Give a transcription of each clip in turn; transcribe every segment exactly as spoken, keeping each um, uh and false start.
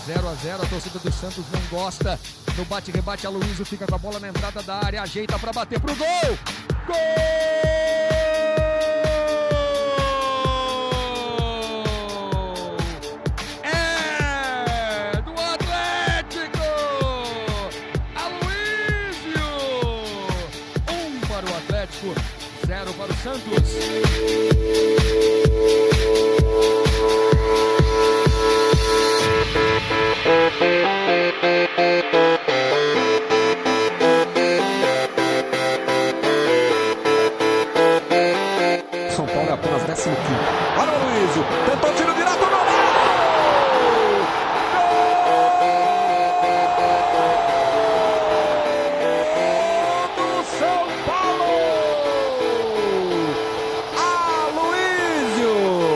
zero a zero, a torcida do Santos não gosta. No bate-rebate, Aloysio fica com a bola na entrada da área, ajeita para bater pro gol! Gol! É do Atlético! Aloysio! Um para o Atlético, zero para o Santos. São Paulo é apenas décimo quinto. Olha o Aloysio, tentou tiro direto no gol! Gol do São Paulo! Aloysio!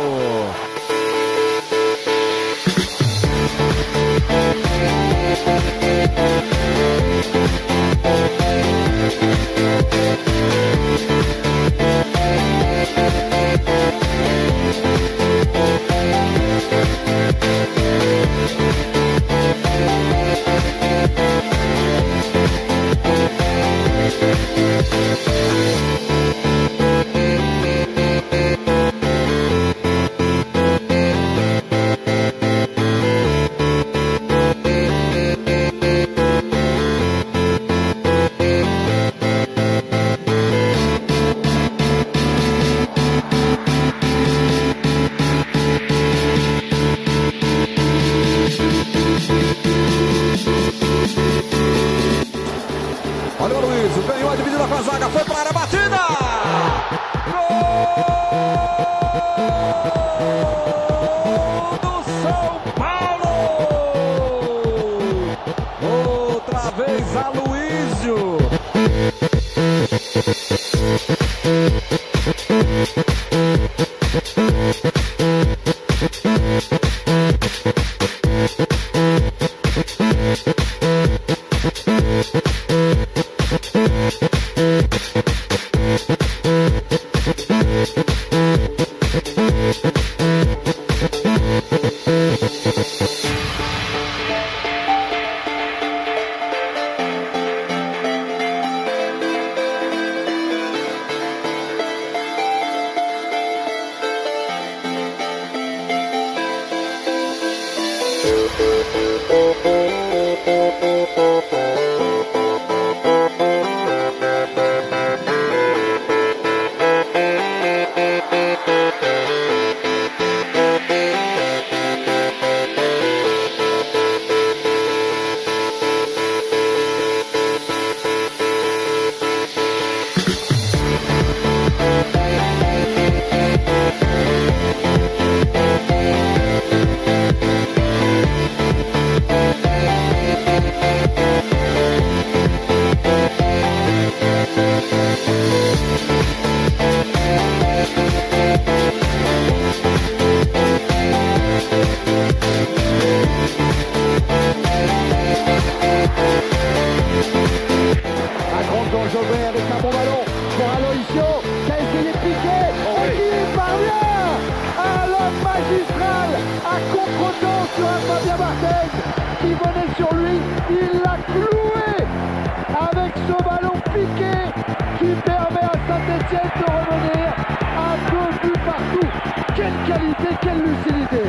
Olha o Aloysio, ganhou a dividida com a zaga, foi para a área, batida! Gol do São Paulo! Outra vez Aloysio! Aggrandons Jobert avec un bon ballon pour Aloysio qui a essayé de piquer et qui parvient à l'homme magistral à contre-temps sur un Fabien Barthez qui venait sur lui, il l'a cloué avec ce ballon piqué qui permet à Saint-Etienne de revenir un peu plus partout. Quelle qualité, quelle lucidité!